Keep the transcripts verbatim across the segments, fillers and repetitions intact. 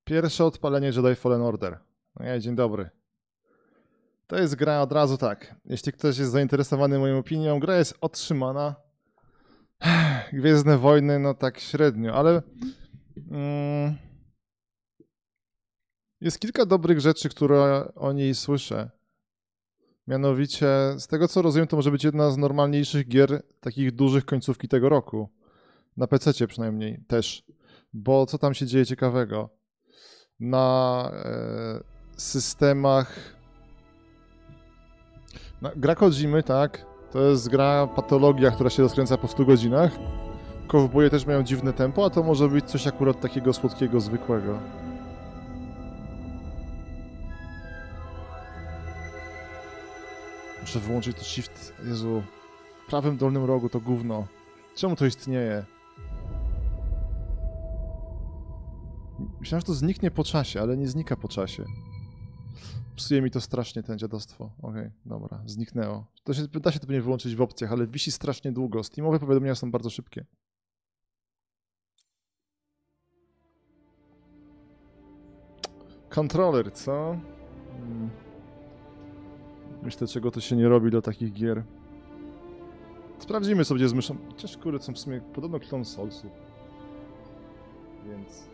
Pierwsze odpalenie Jedi Fallen Order. No ja, dzień dobry. To jest gra od razu tak. Jeśli ktoś jest zainteresowany moją opinią, gra jest otrzymana. Gwiezdne Wojny, no tak średnio, ale mm, jest kilka dobrych rzeczy, które o niej słyszę. Mianowicie, z tego co rozumiem, to może być jedna z normalniejszych gier, takich dużych końcówki tego roku. Na pececie przynajmniej też. Bo co tam się dzieje ciekawego? Na e, systemach... Na, gra Kojimy, tak? To jest gra patologia, która się rozkręca po stu godzinach. Kowboje też mają dziwne tempo, a to może być coś akurat takiego słodkiego, zwykłego. Muszę wyłączyć to shift. Jezu. W prawym dolnym rogu to gówno. Czemu to istnieje? Myślałem, że to zniknie po czasie, ale nie znika po czasie. Psuje mi to strasznie, ten dziadostwo. Okej, okay, dobra, zniknęło. To się, da się to pewnie wyłączyć w opcjach, ale wisi strasznie długo. Steamowe powiadomienia są bardzo szybkie. Kontroler, co? Hmm. Myślę, czego to się nie robi do takich gier. Sprawdzimy sobie z myszą. Chociaż kurde, są w sumie podobno klon Soulsu. Więc...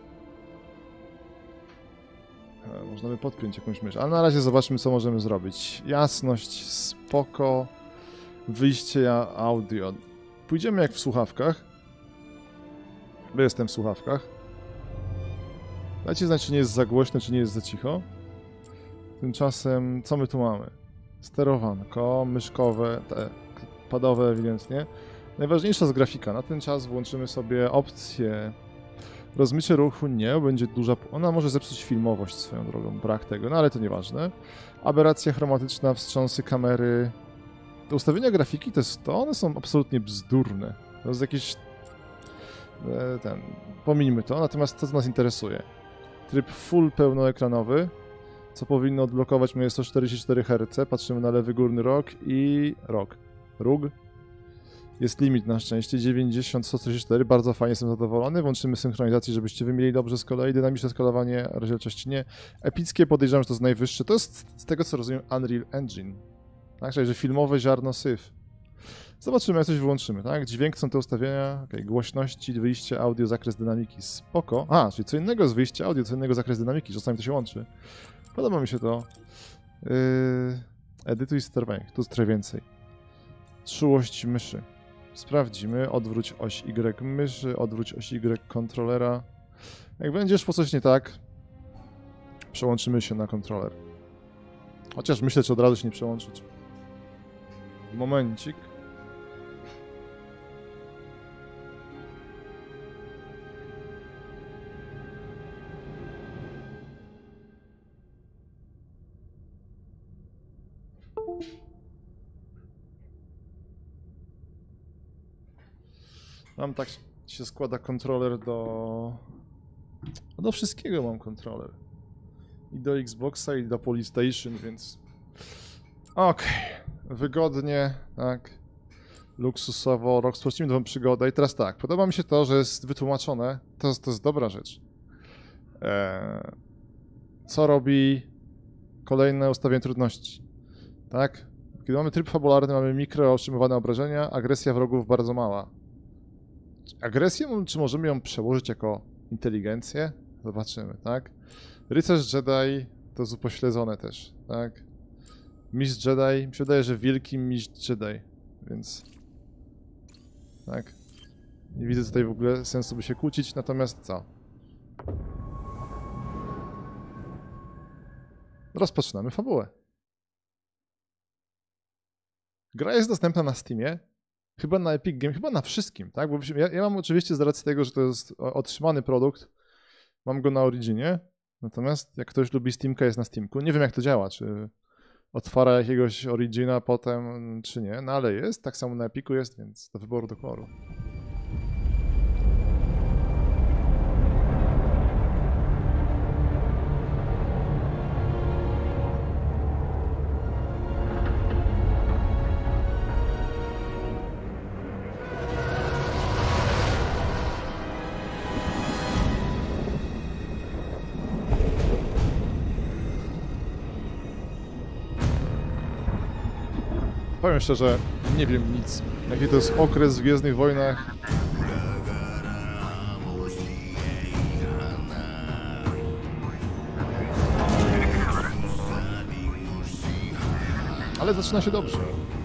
Można by podpiąć jakąś mysz, ale na razie zobaczmy, co możemy zrobić. Jasność, spoko. Wyjście audio. Pójdziemy jak w słuchawkach. Bo jestem w słuchawkach. Dajcie znać, czy nie jest za głośno, czy nie jest za cicho. Tymczasem, co my tu mamy? Sterowanko, myszkowe, te padowe ewidentnie. Najważniejsza jest grafika. Na ten czas włączymy sobie opcję rozmycie ruchu. Nie, będzie duża... Ona może zepsuć filmowość swoją drogą, brak tego, no ale to nieważne. Aberracja chromatyczna, wstrząsy kamery. Te ustawienia grafiki to jest to, one są absolutnie bzdurne. To jest jakieś... ten... Pomińmy to, natomiast to, co nas interesuje. Tryb full pełnoekranowy, co powinno odblokować moje sto czterdzieści cztery herce. Patrzymy na lewy górny róg i... róg. Róg. Jest limit na szczęście, dziewięćdziesiąt sto czterdzieści cztery, bardzo fajnie, jestem zadowolony. Włączymy synchronizację, żebyście wy mieli dobrze z kolei. Dynamiczne skalowanie, rozdzielczości nie. Epickie podejrzewam, że to jest najwyższe. To jest, z tego co rozumiem, Unreal Engine. Tak, czyli że filmowe ziarno syf. Zobaczymy, jak coś wyłączymy, tak? Dźwięk są te ustawienia, okay. Głośności, wyjście, audio, zakres dynamiki, spoko. A, czyli co innego z wyjścia audio, co innego zakres dynamiki, czasami to się łączy. Podoba mi się to. Yy... Edytuj sterowanie, tu jest trochę więcej. Czułość myszy. Sprawdzimy, odwróć oś Y myszy, odwróć oś Y kontrolera. Jak będzie szło coś nie tak, przełączymy się na kontroler. Chociaż myślę, czy od razu się nie przełączyć. Momencik. Mam tak się składa kontroler do... do wszystkiego mam kontroler. I do Xboxa, i do Polystation, więc... Okej. Okay. Wygodnie, tak. Luksusowo, rozpocznijmy nową przygodę. I teraz tak, podoba mi się to, że jest wytłumaczone. To, to jest dobra rzecz. Eee, co robi kolejne ustawienie trudności. Tak? Kiedy mamy tryb fabularny, mamy mikro otrzymywane obrażenia, agresja wrogów bardzo mała. Agresję, czy możemy ją przełożyć jako inteligencję? Zobaczymy, tak? Rycerz Jedi to jest upośledzone też, tak? Mistrz Jedi, mi się wydaje, że wielki mistrz Jedi, więc... Tak? Nie widzę tutaj w ogóle sensu, by się kłócić, natomiast co? Rozpoczynamy fabułę. Gra jest dostępna na Steamie. Chyba na Epic Game, chyba na wszystkim, tak? Bo ja, ja mam oczywiście z racji tego, że to jest otrzymany produkt, mam go na Originie, natomiast jak ktoś lubi Steamka, jest na Steamku. Nie wiem, jak to działa, czy otwara jakiegoś Origina potem, czy nie, no ale jest, tak samo na Epiku jest, więc do wyboru do koloru. Powiem szczerze, nie wiem nic. Jaki to jest okres w Gwiezdnych Wojnach. Ale zaczyna się dobrze.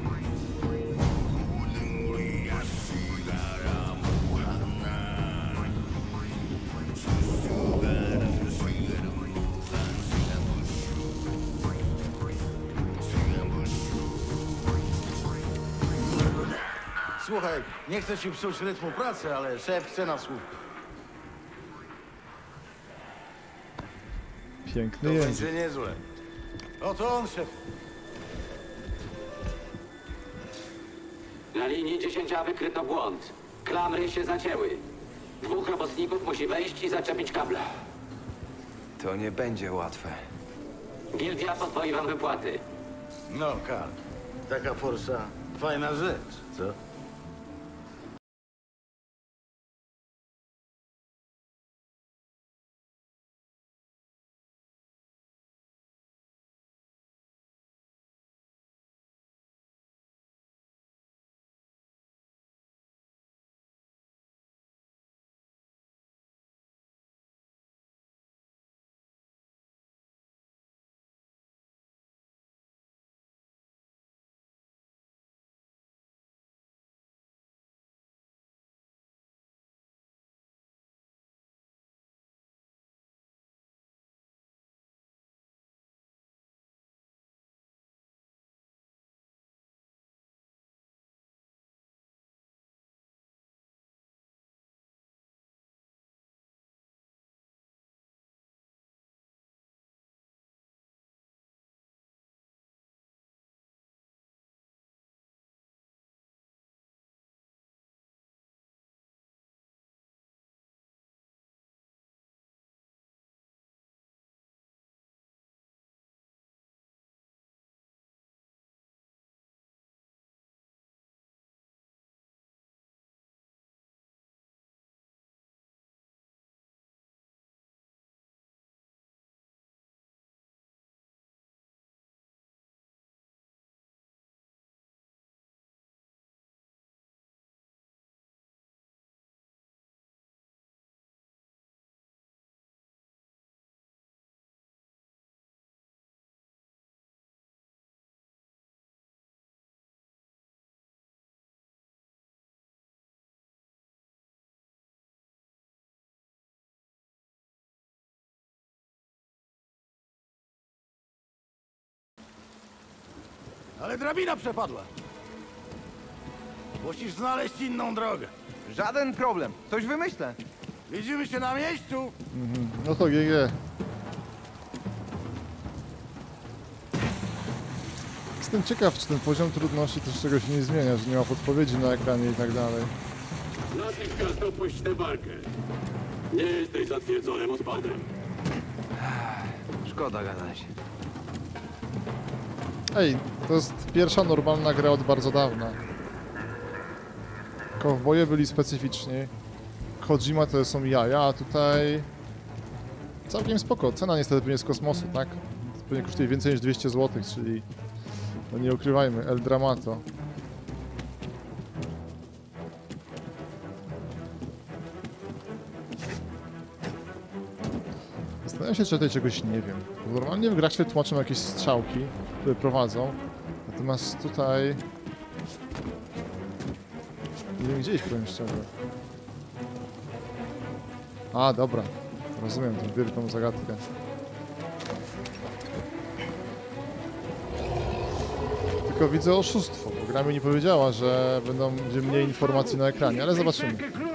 Słuchaj, nie chcę ci psuć rytmu pracy, ale szef chce na słówko. Piękny To język. będzie niezłe. Oto on, szef. Na linii dziesięć A wykryto błąd. Klamry się zacięły. Dwóch robotników musi wejść i zaczepić kable. To nie będzie łatwe. Gildia podwoi wam wypłaty. No, Karl. Taka forsa, fajna rzecz, co? Ale drabina przepadła. Musisz znaleźć inną drogę. Żaden problem. Coś wymyślę. Widzimy się na miejscu. No to G G. Jestem ciekaw, czy ten poziom trudności też czegoś nie zmienia, że nie ma podpowiedzi na ekranie i tak dalej. Natychmiast opuść tę walkę. Nie jesteś zatwierdzonym odpadem. Szkoda gadać. Ej, to jest pierwsza normalna gra od bardzo dawna. Kowboje byli specyficzni. Kojima to są jaja, a tutaj... Całkiem spoko. Cena niestety pewnie z kosmosu, tak? Pewnie kosztuje więcej niż dwieście złotych, czyli... No nie ukrywajmy, El Dramato. Zastanawiam się, czy tutaj czegoś nie wiem. Bo normalnie w grach się tłumaczą jakieś strzałki, które prowadzą. Natomiast tutaj... Nie wiem gdzie iść, powiem szczerze. A, dobra. Rozumiem tę wielką zagadkę. Tylko widzę oszustwo, bo gra mi nie powiedziała, że będą będzie mniej informacji na ekranie, ale zobaczymy.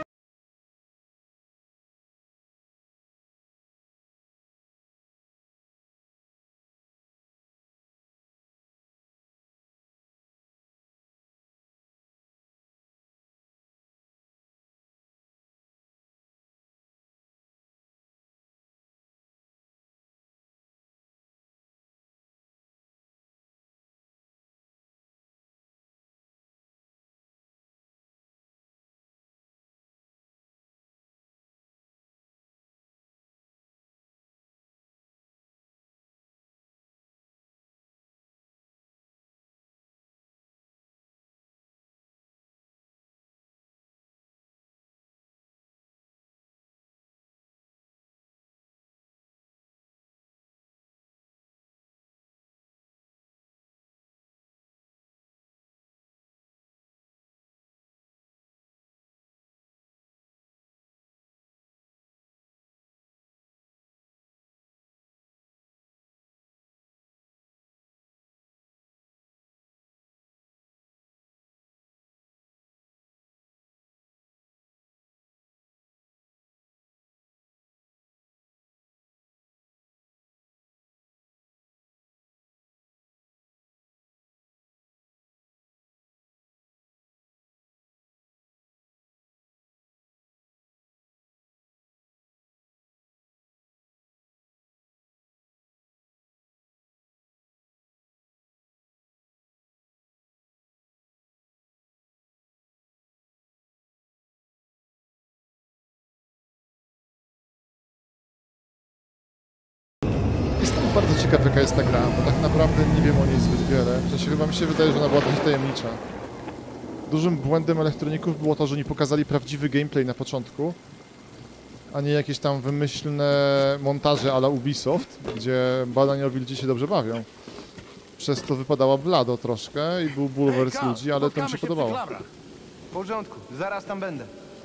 bardzo ciekaw, jaka jest ta gra, bo tak naprawdę nie wiem o niej zbyt wiele. W sensie chyba mi się wydaje, że ona była dość tajemnicza. Dużym błędem elektroników było to, że nie pokazali prawdziwy gameplay na początku, a nie jakieś tam wymyślne montaże a la Ubisoft, gdzie badaniowi ludzie się dobrze bawią. Przez to wypadała blado troszkę i był bulwers ludzi, ale to mi się podobało. W porządku, zaraz tam będę.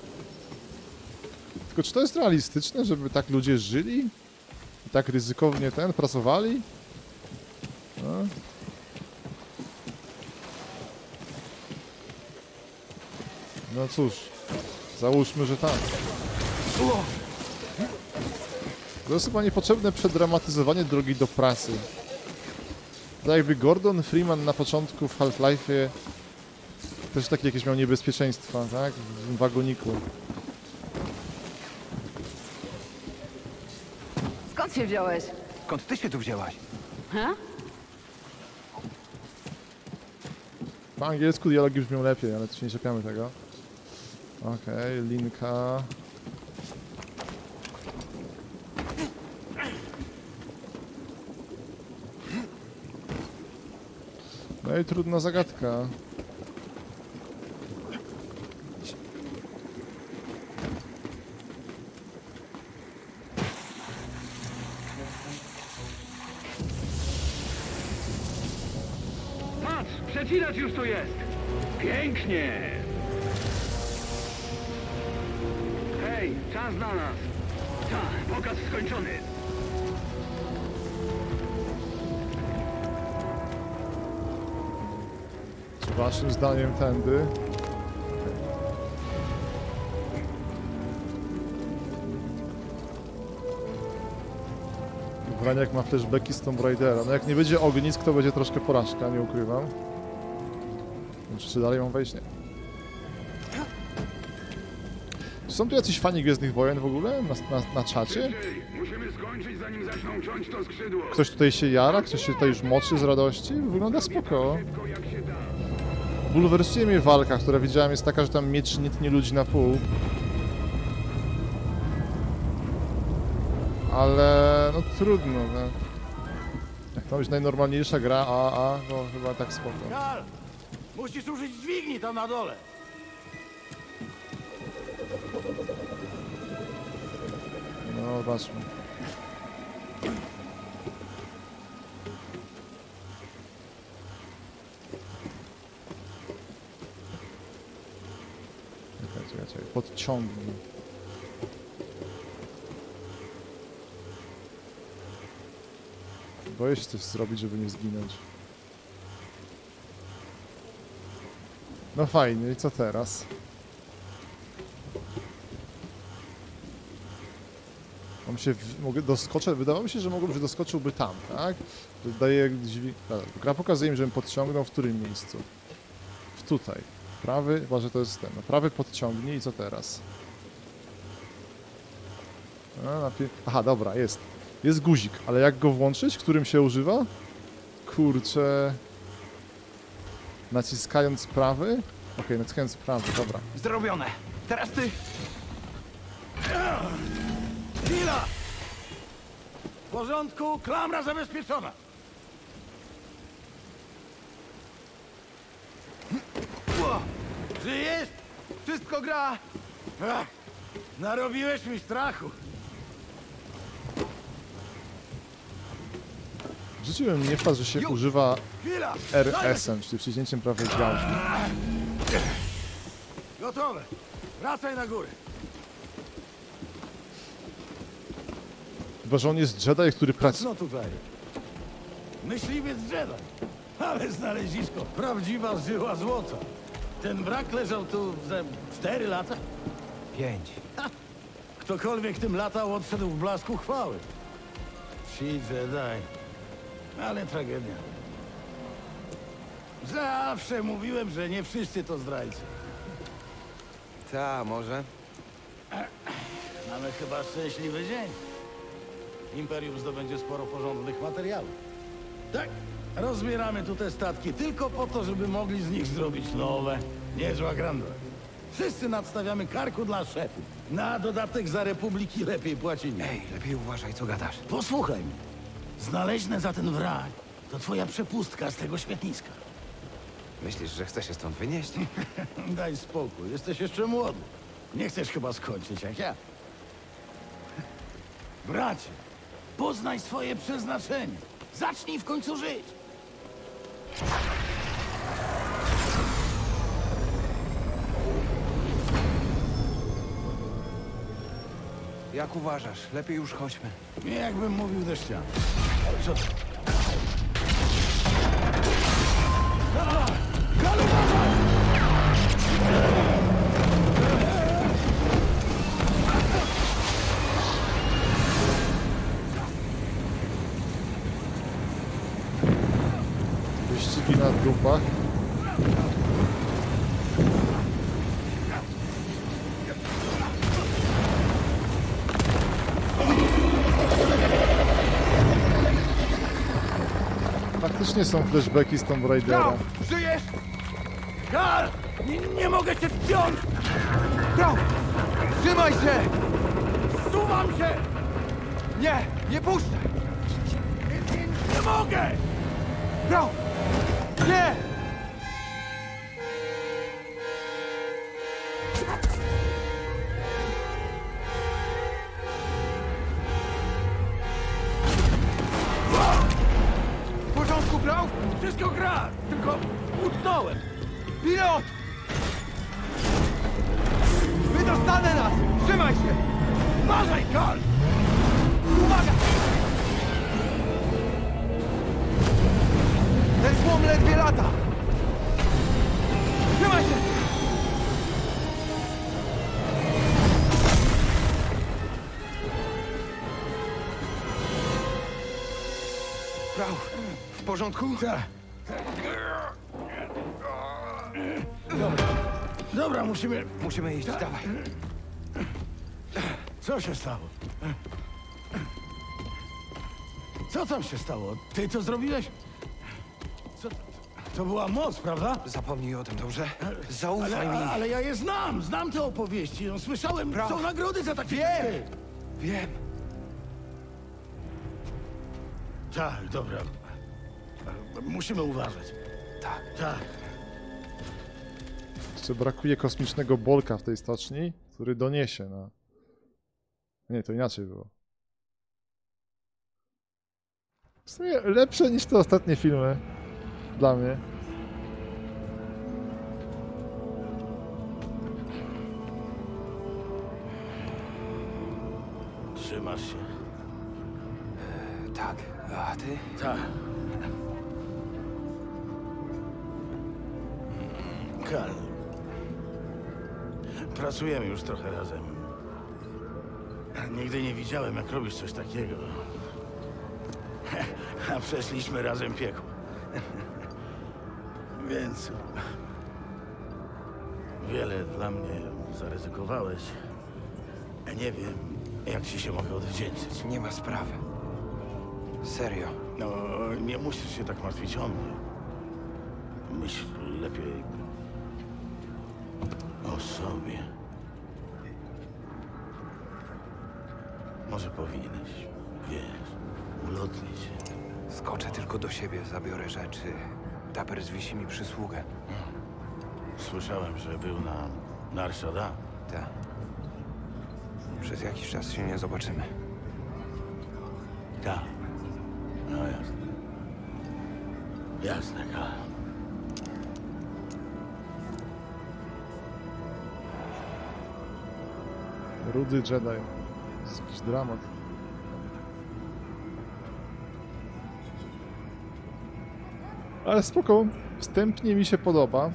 Tylko czy to jest realistyczne, żeby tak ludzie żyli? I tak ryzykownie ten, pracowali? No. No cóż, załóżmy, że tak. To jest chyba niepotrzebne przedramatyzowanie drogi do pracy. Tak jakby Gordon Freeman na początku w Half-Life'ie też takie jakieś miał niebezpieczeństwa, tak? W wagoniku. Skąd się wziąłeś? Skąd ty się tu wzięłaś? Ha? Po angielsku dialogi brzmią lepiej, ale tu się nie czepiamy tego. Okej, okay, linka. No i trudna zagadka. Patrz, przecinacz już tu jest. Pięknie. Hej, czas na nas. Tak, pokaz skończony. Czy waszym zdaniem tędy? Wraniak ma flashbacki z Tomb Raidera. No jak nie będzie ognisk, to będzie troszkę porażka, nie ukrywam. Czy dalej mam wejść? Nie. Czy są tu jacyś fani Gwiezdnych Wojen w ogóle? Na, na, na czacie? Musimy skończyć, zanim zaczną ciąć to skrzydło. Ktoś tutaj się jara? Ktoś się tutaj już moczy z radości? Wygląda spoko. Bulwersuje mnie walka, która widziałem jest taka, że tam miecz nie tnie ludzi na pół. Ale no trudno, no. Jak to być najnormalniejsza gra A A, to chyba tak spoko. Kal! Musisz użyć dźwigni tam na dole. No zobaczmy. Czekaj, czekaj, czekaj. Podciągnij. Boję się coś zrobić, żeby nie zginąć. No fajnie, i co teraz? Mam się, w... mogę doskoczyć, wydawało mi się, że mogłem, że doskoczyłby tam, tak? Daje dźwig... Gra pokazuje mi, żebym podciągnął w którym miejscu? W tutaj. Prawy, chyba że to jest ten. No, prawy podciągnij i co teraz? A, napi... Aha, dobra, jest. Jest guzik, ale jak go włączyć? Którym się używa? Kurczę... Naciskając prawy? Okej, okay, naciskając prawy, dobra. Zrobione. Teraz ty. Chwila! W porządku, klamra zabezpieczona. Żyjesz? Wszystko gra. Ach, narobiłeś mi strachu. W życiu bym nie wpadł, że się używa Chwila! R S-em, czyli wciśnięciem prawej gałki. Gotowe. Wracaj na górę. Chyba, że on jest Jedi, który pracuje... No tutaj. Myśliwiec Jedi. Ale znalezisko. Prawdziwa żyła złota. Ten wrak leżał tu ze cztery lata. Pięć. Ha! Ktokolwiek tym latał, odszedł w blasku chwały. Ci Jedi. Ale tragedia. Zawsze mówiłem, że nie wszyscy to zdrajcy. Ta, może. Mamy chyba szczęśliwy dzień. Imperium zdobędzie sporo porządnych materiałów. Tak, rozbieramy tu te statki tylko po to, żeby mogli z nich zrobić nowe. Niezła grandra. Wszyscy nadstawiamy karku dla szefów. Na dodatek za Republiki lepiej płacimy. Ej, lepiej uważaj, co gadasz. Posłuchaj mnie. Znaleźne za ten wrak to twoja przepustka z tego śmietniska. Myślisz, że chcę się stąd wynieść? Daj spokój, jesteś jeszcze młody. Nie chcesz chyba skończyć jak ja. Bracie, poznaj swoje przeznaczenie. Zacznij w końcu żyć. Jak uważasz? Lepiej już chodźmy. Nie jakbym mówił deszcza. Co to? A! Gal, uważaj! Wyścigi na dupach. Faktycznie są flashbacki z Tomb Raidera. Żyjesz? Gal! Nie, nie mogę cię wziąć! Brał! Trzymaj się! Zsuwam się! Nie! Nie puszczaj! Nie, nie, nie mogę! Brał! Nie! W porządku, Brał? Wszystko gra! Tylko utknąłem! Pilot! Wydostanę nas! Trzymaj się! Uważaj, Gal! Uwaga! Ten złom ledwie lata! Trzymaj się! Brał, w porządku? Tak. Dobra. Dobra, musimy... Musimy iść, dawaj. Co się stało? Co tam się stało? Ty to zrobiłeś? Co? To była moc, prawda? Zapomnij o tym, dobrze? Zaufaj Ale, mi. ale ja je znam, znam te opowieści. No, słyszałem, Brawo. są nagrody za takie... Wiem. Wiem. Tak, dobra. Musimy uważać. Tak. Tak. Jeszcze brakuje kosmicznego bolka w tej stoczni, który doniesie na... Nie, to inaczej było. W sumie lepsze niż te ostatnie filmy. Dla mnie. Trzymasz się. Tak. A ty? Tak. Karl. Pracujemy już trochę razem. Nigdy nie widziałem, jak robisz coś takiego. A przeszliśmy razem piekło. Więc... wiele dla mnie zaryzykowałeś. Nie wiem, jak ci się mogę odwdzięczyć. Nie ma sprawy. Serio. No, nie musisz się tak martwić o mnie. Myśl lepiej o sobie. Może powinieneś, wiesz, ulotnić się. Skoczę tylko do siebie, zabiorę rzeczy. Dapper zwisi mi przysługę. Słyszałem, że był na Nar Shaddaa. Tak. Przez jakiś czas się nie zobaczymy. Tak. No jasne. Jasne, Karl. Rudy Jedi. To jest jakiś dramat. Ale spoko. Wstępnie mi się podoba.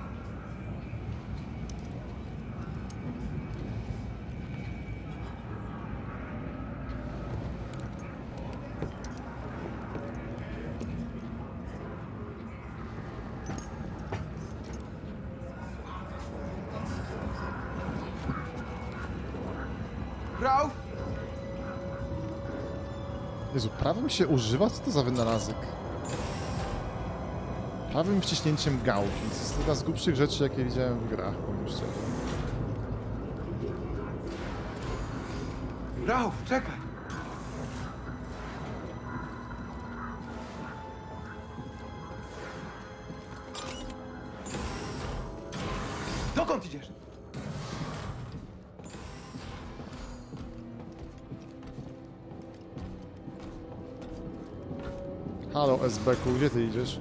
Brał! Jezu, prawym się używa? Co to za wynalazek? Prawym wciśnięciem gałki. To jest jedna z głupszych rzeczy, jakie widziałem w grach, powiem szczerze. Brał, czekaj! Dokąd idziesz? Halo, S B ku, gdzie ty idziesz?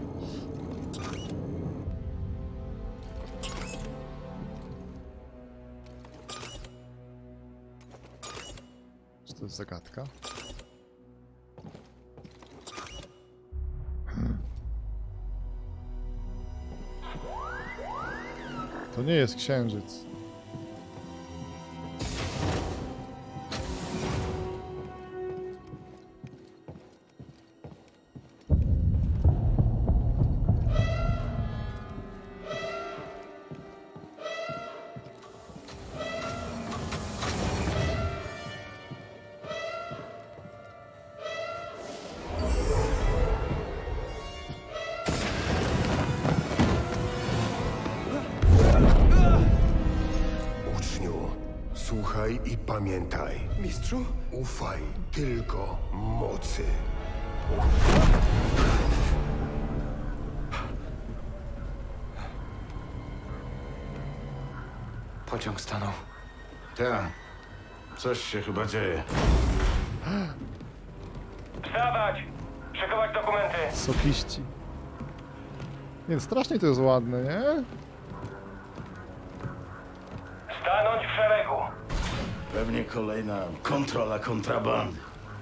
Czy to jest zagadka? Hmm. To nie jest księżyc. Słuchaj i pamiętaj. Mistrzu? Ufaj tylko mocy. Pociąg stanął. Tak. Coś się chyba dzieje. Wstawać! Szykować dokumenty! Sokiści. Nie, strasznie to jest ładne, nie? Stanąć w szeregu! Pewnie kolejna kontrola kontrabandy.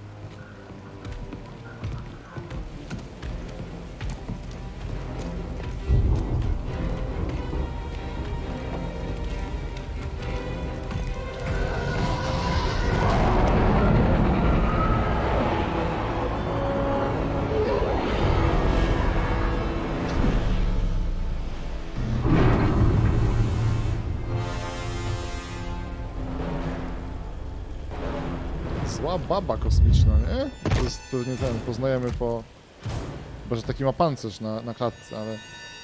Zła baba kosmiczna, nie? To jest pewnie ten, poznajemy po... Chyba, że taki ma pancerz na, na klatce, ale...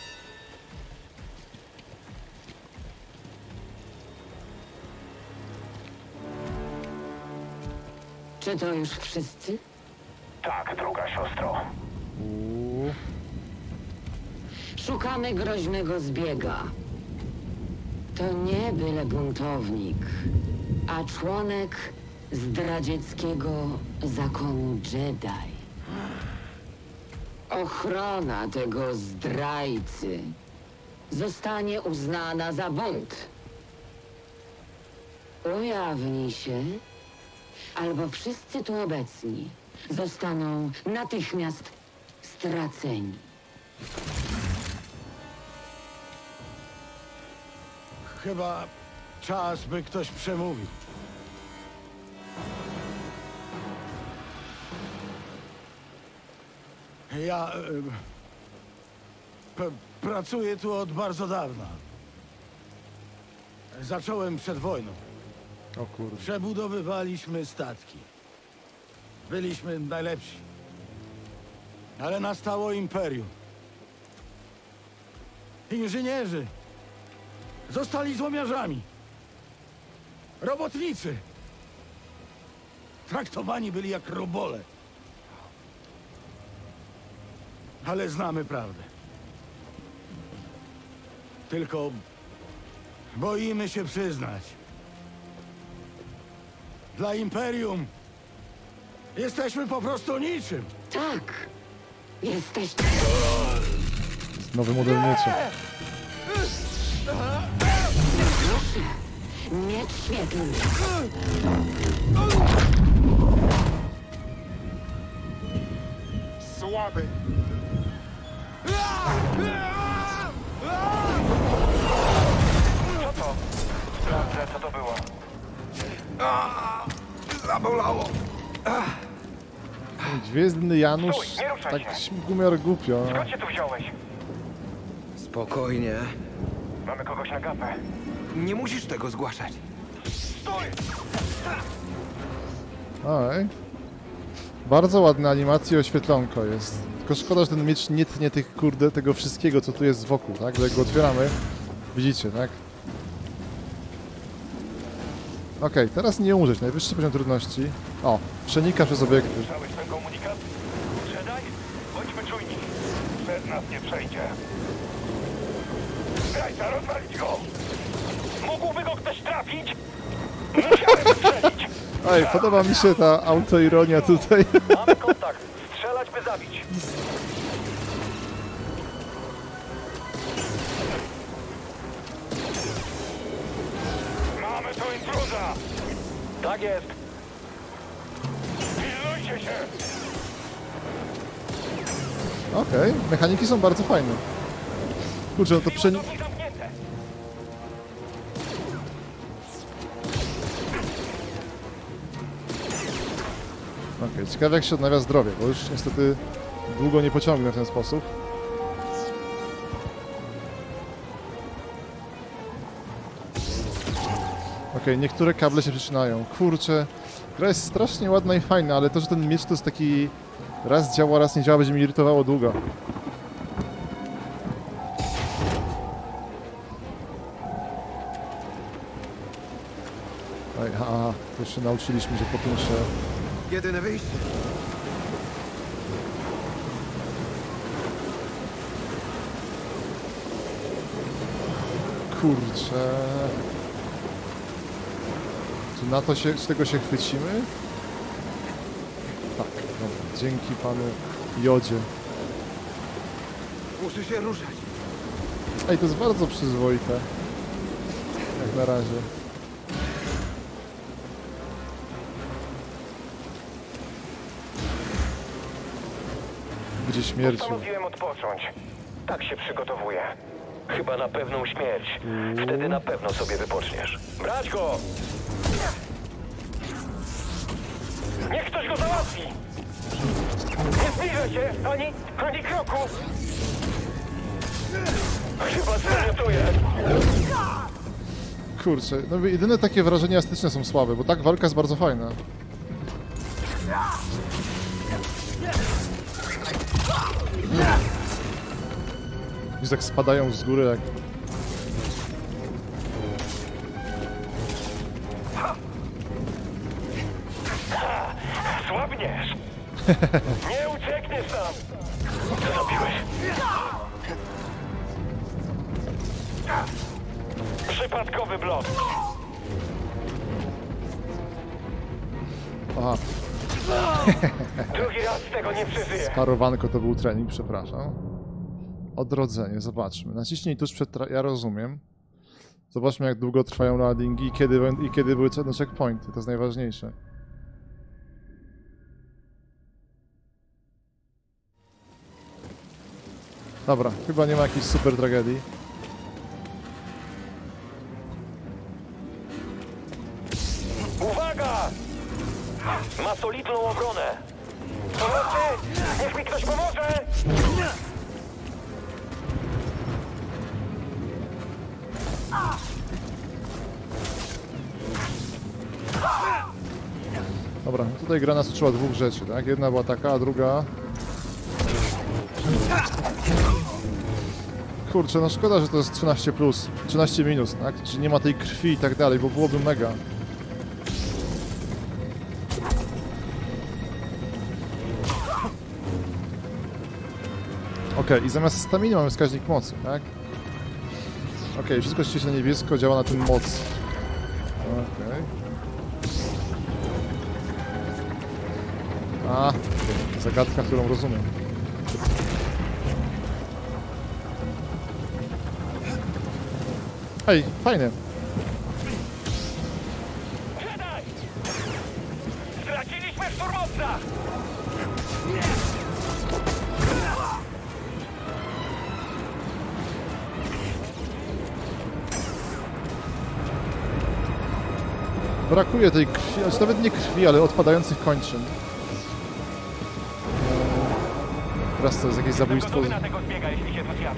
Czy to już wszyscy? Tak, druga siostro. Uuu. Szukamy groźnego zbiega. To nie byle buntownik, a członek zdradzieckiego zakonu Jedi. Ochrona tego zdrajcy zostanie uznana za bunt. Ujawni się, albo wszyscy tu obecni zostaną natychmiast straceni. Chyba czas, by ktoś przemówił. Ja... e, p- pracuję tu od bardzo dawna. Zacząłem przed wojną. O kurde. Przebudowywaliśmy statki. Byliśmy najlepsi. Ale nastało imperium. Inżynierzy zostali złomiarzami. Robotnicy traktowani byli jak robole. Ale znamy prawdę. Tylko boimy się przyznać. Dla imperium jesteśmy po prostu niczym. Tak, jesteś... Nowy model miecza. Miecz świetlny. Słaby. Co to? Sprawdzę, co to było. Zabolało. Gwiezdny Janusz, Stój, nie ruszaj tak się. w miarę głupio. Skąd się tu wziąłeś? Spokojnie. Mamy kogoś na gapę. Nie musisz tego zgłaszać. Stój! Oj. Bardzo ładna animacja, oświetlonko jest. Tylko szkoda, że ten miecz nie tnie tych, kurde, tego wszystkiego, co tu jest wokół, tak? Bo jak go otwieramy, widzicie, tak? Okej, teraz nie umrzeć, najwyższy poziom trudności. O, przenika przez obiekty. Słyszałeś ten komunikat? Jedi? Bądźmy czujni. Bez nas nie przejdzie. Zdrajca, rozwalić go! kogo chcesz trafić? Musiałem strzelić. Ej, podoba mi się ta autoironia tutaj. Mamy kontakt. Strzelać, by zabić. Mamy tu intruza. Tak jest. Pilnujcie się. Okej, mechaniki są bardzo fajne. Kurczę, no to prze... Ładownik zamknięte. Okej, ciekawe jak się odnawia zdrowie, bo już niestety długo nie pociągnę w ten sposób. Okej, niektóre kable się przycinają. Kurczę, gra jest strasznie ładna i fajna, ale to, że ten miecz to jest taki... Raz działa, raz nie działa, będzie mi irytowało długo. Ej, aha, to już się nauczyliśmy, że po tym się... Jedyne wyjście. Kurczę... Czy na to się, z tego się chwycimy? Tak, dobra, dzięki panu Jodzie. Muszę się ruszać. Ej, to jest bardzo przyzwoite. Jak na razie. Gdzie śmierciu? Postanowiłem odpocząć. Tak się przygotowuję. Chyba na pewną śmierć. Wtedy na pewno sobie wypoczniesz. Brać go! Niech ktoś go załatwi! Nie zbliżę się ani, ani kroku! Chyba zwariuję. Kurczę, no jedyne takie wrażenia estetyczne są słabe, bo tak walka jest bardzo fajna. Już tak spadają z góry jak... Słabniesz! Nie uciekniesz tam! Co zrobiłeś? Przypadkowy blok. Aha, Drugi raz tego nie przeżyję. parowanko to był trening, przepraszam. Odrodzenie, zobaczmy. Naciśnij tuż przed... Tra... Ja rozumiem. Zobaczmy jak długo trwają loadingi i kiedy, i kiedy były no, checkpointy, to jest najważniejsze. Dobra, chyba nie ma jakiejś super tragedii. Uwaga! Ma solidną obronę. Pomocy! Niech mi ktoś pomoże! Dobra, tutaj gra nas uczyła dwóch rzeczy, tak? Jedna była taka, a druga... Kurczę, no szkoda, że to jest trzynaście plus, trzynaście minus, tak? Że nie ma tej krwi i tak dalej, bo byłoby mega. Okej, okay, i zamiast staminy mamy wskaźnik mocy, tak? Okej, okay, wszystko ściśle niebiesko działa na tym moc. Okej. Okay. A, zagadka, którą rozumiem. Ej, fajne. Siadaj! Straciliśmy szturmowca! Brakuje tej krwi, znaczy nawet nie krwi, ale odpadających kończyn. Teraz to jest jakieś zabójstwo. Gotowy na tego zbiega, jeśli się to zjawi.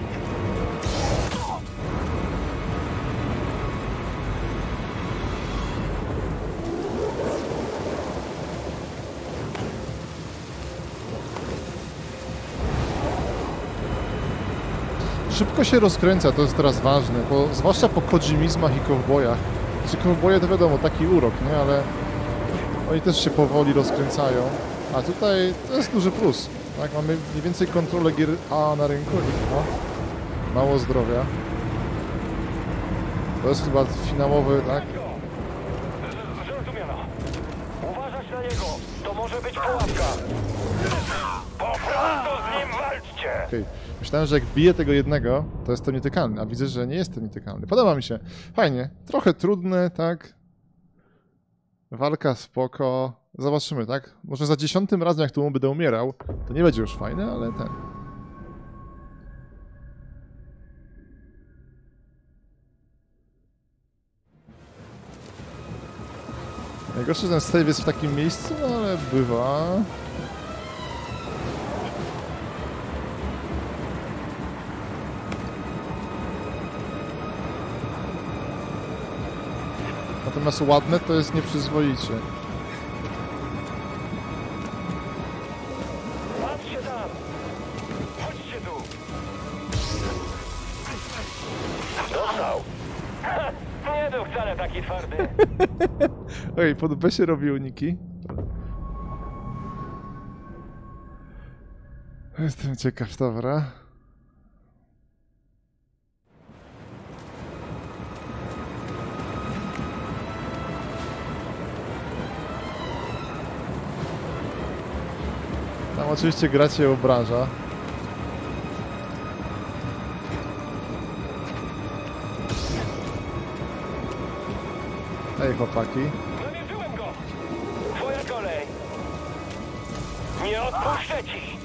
Szybko się rozkręca, to jest teraz ważne, bo zwłaszcza po kojimizmach i kowbojach. Czy kowboje to wiadomo, taki urok, nie? Ale oni też się powoli rozkręcają. A tutaj to jest duży plus. Tak, mamy mniej więcej kontrolę gier A na rynku. O, mało zdrowia. To jest chyba finałowy, tak? Z- Zrozumiano. Uważać na niego. To może być pułapka. Po prostu z nim walczcie. Okej. Myślałem, że jak bije tego jednego, to jestem nietykalny, a widzę, że nie jestem nietykalny. Podoba mi się. Fajnie. Trochę trudny, tak? Walka spoko. Zobaczymy, tak? Może za dziesiątym razem, jak tu będę umierał, to nie będzie już fajne, ale ten... Najgorsze, że ten save jest w takim miejscu, no ale bywa. Natomiast ładne to jest nieprzyzwoicie. Patrzcie tam. Chodźcie tu. Dostał. Ha, nie był wcale taki twardy. Oj, pod B się robi uniki. Jestem ciekaw, dobra. Tam oczywiście gra cię obraża. Ej, chłopaki. Namierzyłem go. Twoja kolej. Nie odpuszczę ci.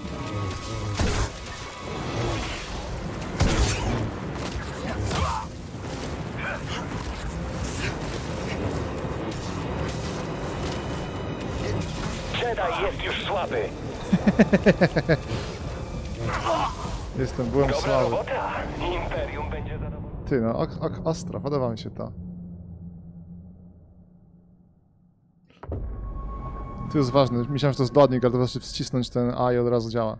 Jedi jest już słaby. Jestem, byłem Dobra słaby. robota. Imperium będzie zadowolone. Ty, no, ok, ok, ostro, podoba mi się to. To jest ważne, myślałem, że to jest dodnik, ale to wystarczy wcisnąć ten A i od razu działa.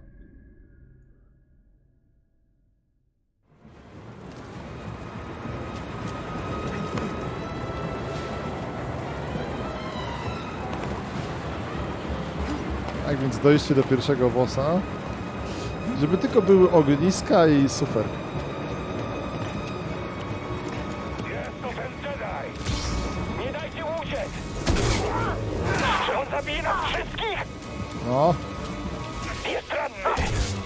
Tak więc dojście do pierwszego bossa. Żeby tylko były ogniska i super. Jest to ten Jedi. Nie dajcie mu uciec. Czy on zabije nas wszystkich? No, Jest ranny.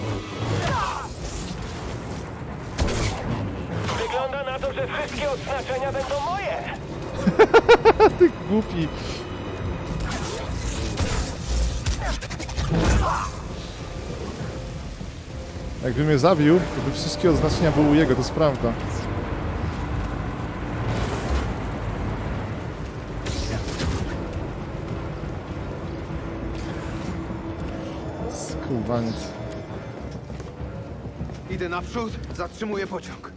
Wygląda na to, że wszystkie odznaczenia będą moje. ty głupi. Jakby mnie zabił, to by wszystkie oznaczenia były u jego, to jest prawda. Skubaniec. Idę naprzód, zatrzymuję pociąg.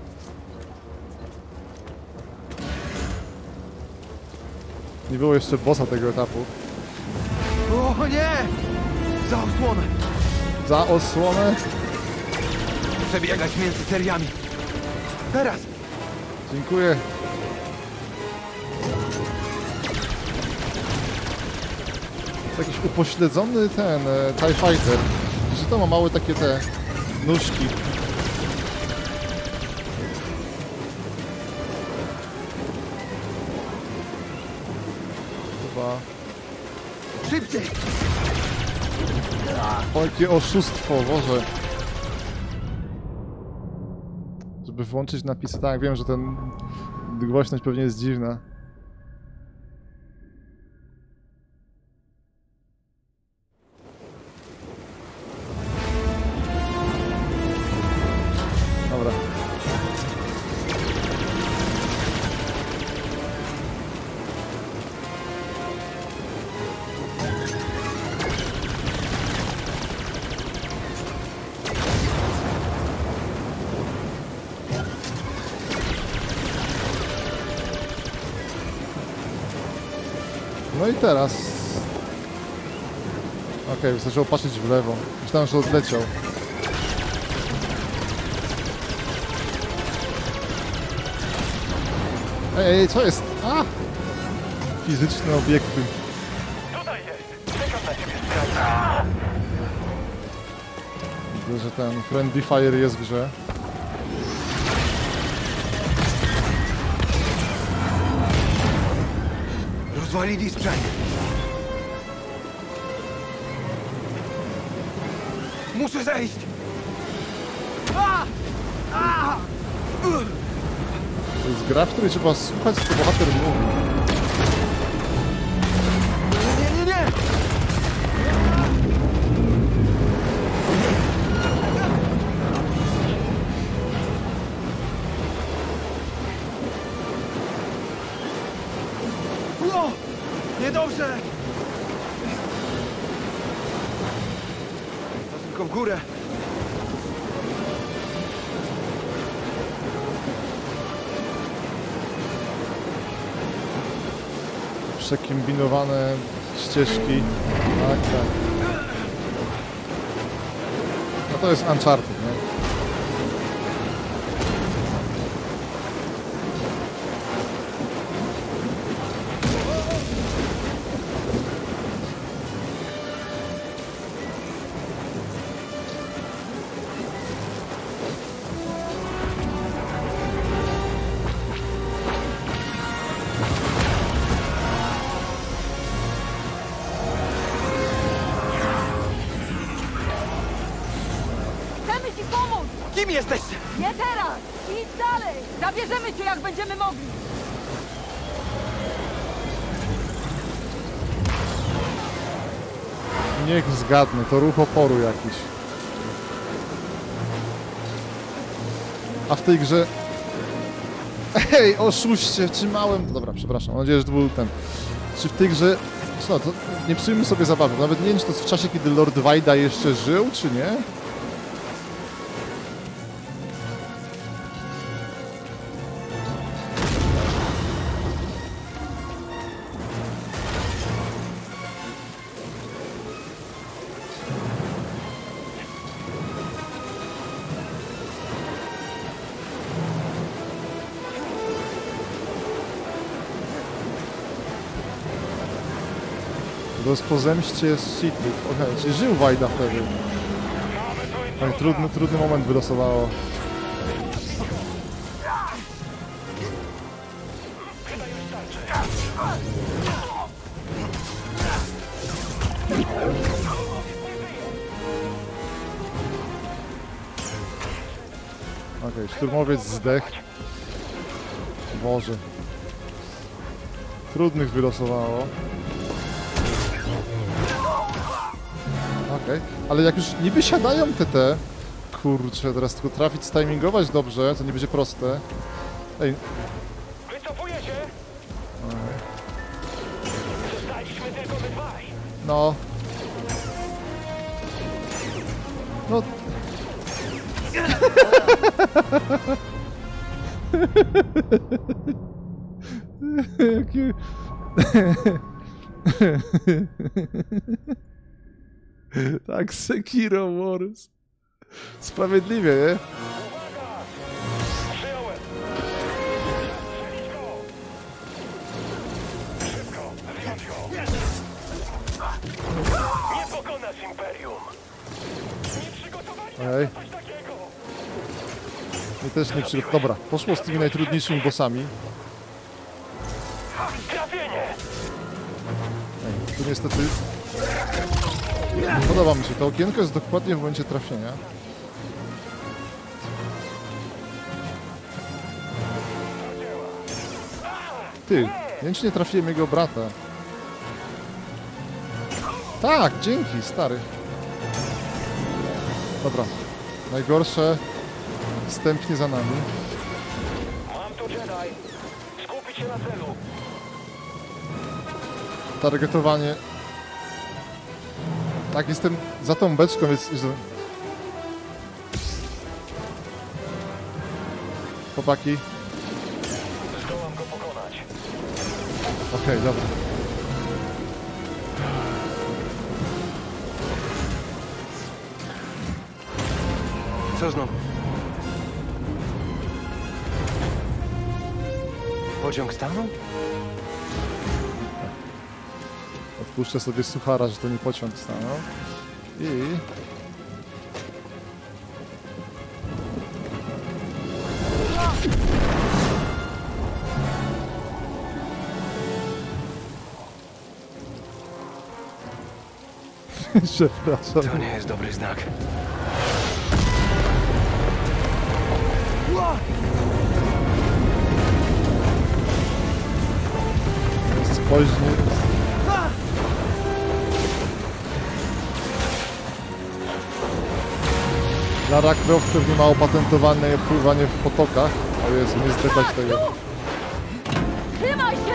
Nie było jeszcze bossa tego etapu. O nie! Za osłonę! Za osłonę. Przebiegać między seriami. Teraz! Dziękuję. To jakiś upośledzony ten e, TIE Fighter. Że to ma małe takie te nóżki. Chyba... Szybciej! O, jakie oszustwo, Boże. Żeby włączyć napisy, tak, wiem, że ten głośność pewnie jest dziwna. Dobra. No i teraz... Okej, okay, wystarczyło patrzeć w lewo. Myślałem, że odleciał. Ej, ej, co jest? A! Fizyczne obiekty. Tutaj jest. Czekam na ciebie, zdrajca. Widzę, że ten Friendly Fire jest w grze. Rozwalili sprzęt. Muszę zejść! To jest gra, w której trzeba słuchać, co bohater mówi. Nie, nie, nie! O! Niedobrze! To tylko w górę. Przekombinowane ścieżki. Tak, tak. No to jest Uncharted, nie? Chcemy ci pomóc! Kim jesteście? Nie teraz! Idź dalej! Zabierzemy cię, jak będziemy mogli! Niech zgadnę, to ruch oporu jakiś. A w tej grze... Ej, oszuście, trzymałem... Dobra, przepraszam, mam nadzieję, że to był ten... Czy w tej grze... Co, to nie psujmy sobie zabawy. Nawet nie wiem, czy to jest w czasie, kiedy Lord Vaida jeszcze żył, czy nie? To jest po zemście z Sithów. Okej, okay, czyli żył Vaida wtedy. Tak, trudny, trudny moment wylosowało. Okej, okay, szturmowiec zdech. Boże. Trudnych wylosowało. Okej, okay. Ale jak już niby siadają te te... Kurczę, teraz tylko trafić, stimingować dobrze, to nie będzie proste. Ej. Wycofuję się! Zostaliśmy tylko my dwaj. No. No. Jakie... Tak, Sekiro Wars. Sprawiedliwie, nie? Przyjąłem. Strzelić go! Szybko, wyjąć go! Nie pokonasz Imperium! Nie przygotowali Ej. na coś takiego! My też nie przy... Dobra, poszło z tymi najtrudniejszymi bossami. Trafienie! Ej, tu niestety... Podoba mi się, to okienko jest dokładnie w momencie trafienia. Ty, nie wiem, czy nie trafiłem jego brata. Tak, dzięki, stary. Dobra, najgorsze wstępnie za nami. Mam tu Jedi. Skupić się na celu. Targetowanie. Tak, jestem za tą beczką, więc... Chłopaki. Zdołam go pokonać. Okej, okay, dobra. Co znowu? Pociąg stanął? Odpuszczę sobie suchara, że to nie pociąg stanął. I... Przepraszam. To nie jest dobry znak. Spóźni. Lara Croft pewnie ma opatentowane pływanie w potokach. O Jezu, nie zdepać tego. Trzymaj się!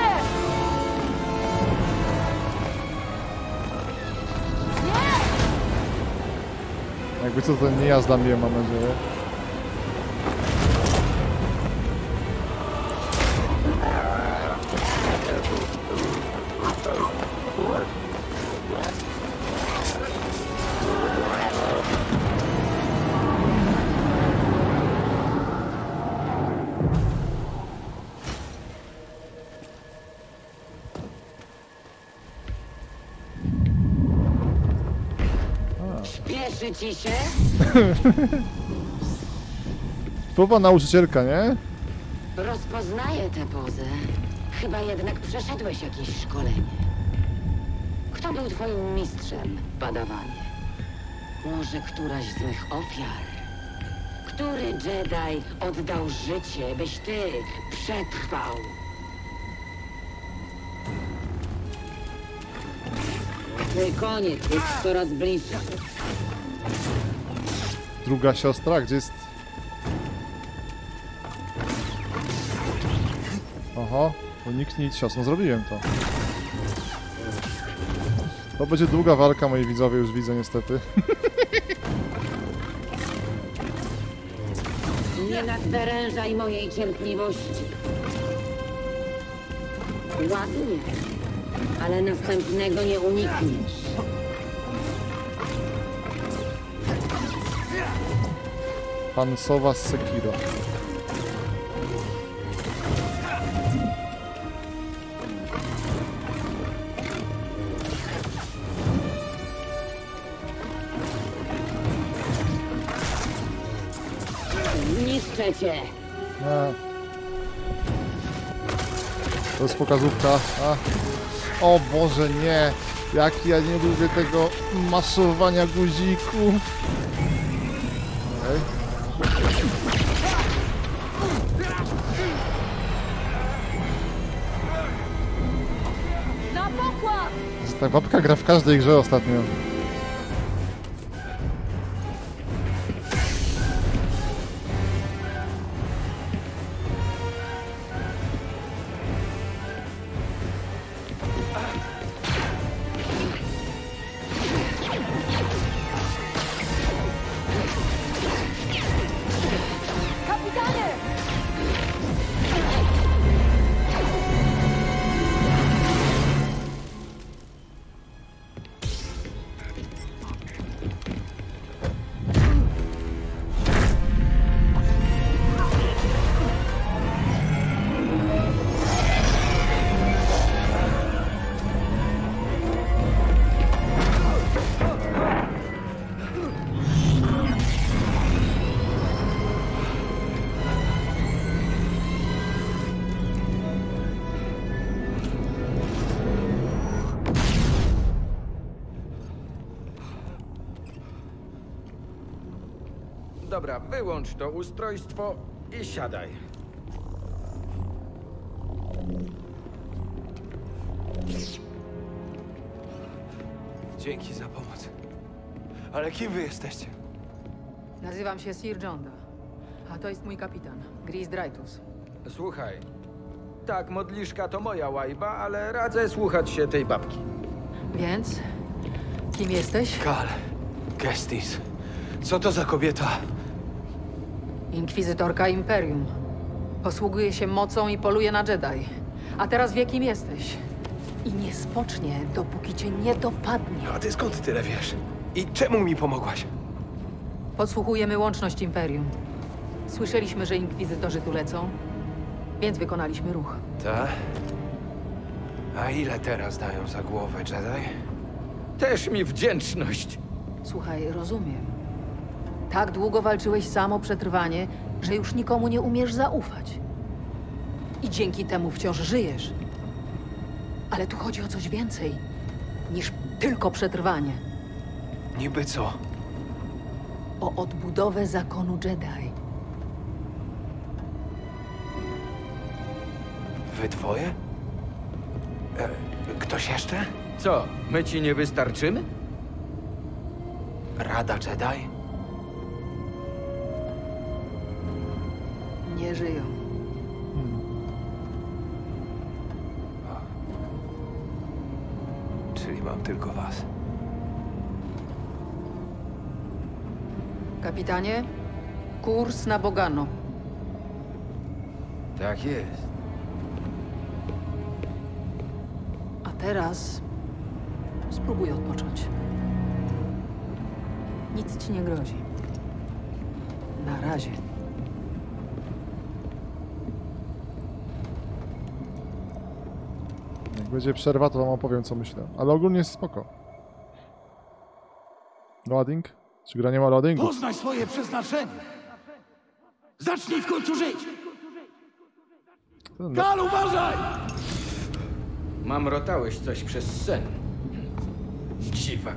Jakby co, to nie ja zlamiłem, mam nadzieję. Śpieszy ci się? Typowa nauczycielka, nie? Rozpoznaję tę pozę. Chyba jednak przeszedłeś jakieś szkolenie. Kto był twoim mistrzem, padawanie? Może któraś z mych ofiar? Który Jedi oddał życie, byś ty przetrwał? Twój koniec jest coraz bliższy. Druga siostra, gdzie jest... Oho, uniknij cios. No zrobiłem to. To będzie długa walka, moi widzowie, już widzę niestety. Nie nadwyrężaj mojej cierpliwości. Ładnie, ale następnego nie unikniesz. Pan Sowa z Sekiro. Niszczę cię. A. To jest pokazówka. A. O Boże, nie! Jak ja nie lubię tego maszowania guzików. Okay. Na pokład! Ta babka gra w każdej grze ostatnio. Kapitanie! Dobra, wyłącz to ustrojstwo i siadaj. Dzięki za pomoc. Ale kim wy jesteście? Nazywam się Sir Jonda, a to jest mój kapitan, Gris Dreytus. Słuchaj, tak, modliszka to moja łajba, ale radzę słuchać się tej babki. Więc? Kim jesteś? Kal. Kestis. Co to za kobieta? Inkwizytorka Imperium. Posługuje się mocą i poluje na Jedi. A teraz wie, kim jesteś. I nie spocznie, dopóki cię nie dopadnie. A ty skąd tyle wiesz? I czemu mi pomogłaś? Podsłuchujemy łączność Imperium. Słyszeliśmy, że inkwizytorzy tu lecą, więc wykonaliśmy ruch. Ta? A ile teraz dają za głowę, Jedi? Też mi wdzięczność. Słuchaj, rozumiem. Tak długo walczyłeś sam o przetrwanie, że już nikomu nie umiesz zaufać. I dzięki temu wciąż żyjesz. Ale tu chodzi o coś więcej niż tylko przetrwanie. Niby co? O odbudowę zakonu Jedi. Wy dwoje? E, ktoś jeszcze? Co, my ci nie wystarczymy? Rada Jedi? Nie żyją. Czyli mam tylko was. Kapitanie, kurs na Bogano. Tak jest. A teraz spróbuj odpocząć. Nic ci nie grozi. Na razie. Jak będzie przerwa, to wam opowiem, co myślę. Ale ogólnie jest spoko. Loading? Czy gra nie ma loadingu? Poznaj swoje przeznaczenie. Zacznij w końcu żyć. Ten- Kal, uważaj! Mamrotałeś coś przez sen. Dziwak.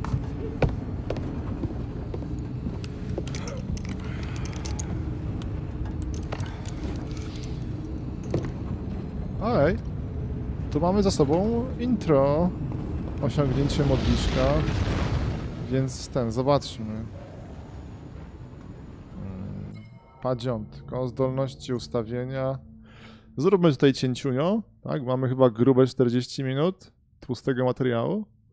Okej. Tu mamy za sobą intro. Osiągnięcie modliszka. Więc ten, zobaczmy. Hmm. Padziątko, zdolności ustawienia. Zróbmy tutaj cięciunio. Tak, mamy chyba grube czterdzieści minut tłustego materiału.